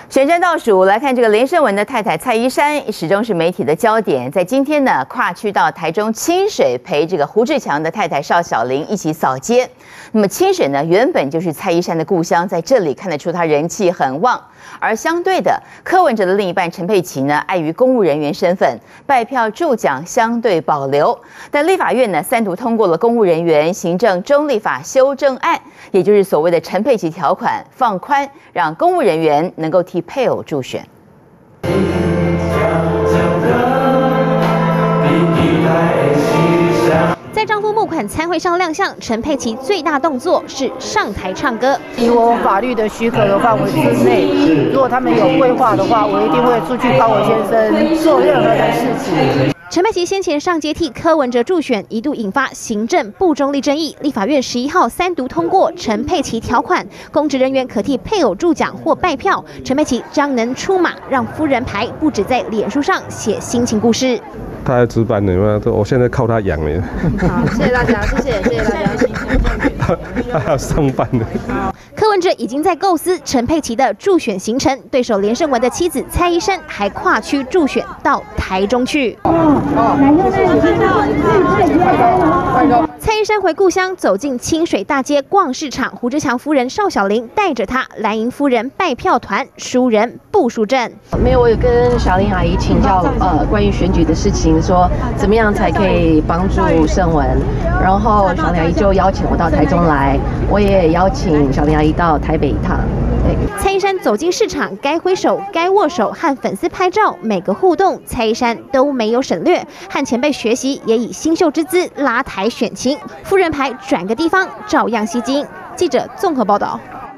选战倒数，来看这个连胜文的太太蔡依珊，始终是媒体的焦点。在今天呢，跨区到台中清水陪这个胡志强的太太邵小玲一起扫街。那么清水呢，原本就是蔡依珊的故乡，在这里看得出她人气很旺。而相对的，柯文哲的另一半陈佩琪呢，碍于公务人员身份，拜票助奖相对保留。但立法院呢，3读通过了公务人员行政中立法修正案，也就是所谓的陈佩琪条款，放宽让公务人员能够替配偶助选。 在丈夫募款餐会上亮相，陈佩琪最大动作是上台唱歌。 以我法律的许可的范围之内，如果他们有规划的话，我一定会出去帮我先生做任何的事情。 陈佩琪先前上街替柯文哲助选，一度引发行政不中立争议。立法院11号3读通过陈佩琪条款，公职人员可替配偶助奖或拜票。陈佩琪将能出马，让夫人牌不止在脸书上写心情故事。 他还值班呢，我现在靠他养了。 好，谢谢大家，谢谢大家。 他还要上班呢。 柯文哲已经在构思陈佩琪的助选行程，对手连胜文的妻子蔡依珊还跨区助选到台中去。蔡依珊回故乡，走进清水大街逛市场。胡志强夫人邵小玲带着她蓝营夫人拜票团，输人不输阵。 没有，我有跟小玲阿姨请教关于选举的事情，说怎么样才可以帮助胜文。然后小玲阿姨就邀请我到台中来，我也邀请小玲阿姨到台北一趟。 蔡依珊走进市场，该挥手、该握手，和粉丝拍照，每个互动，蔡依珊都没有省略，和前辈学习，也以新秀之姿拉抬选情。夫人牌转个地方，照样吸睛。记者综合报道。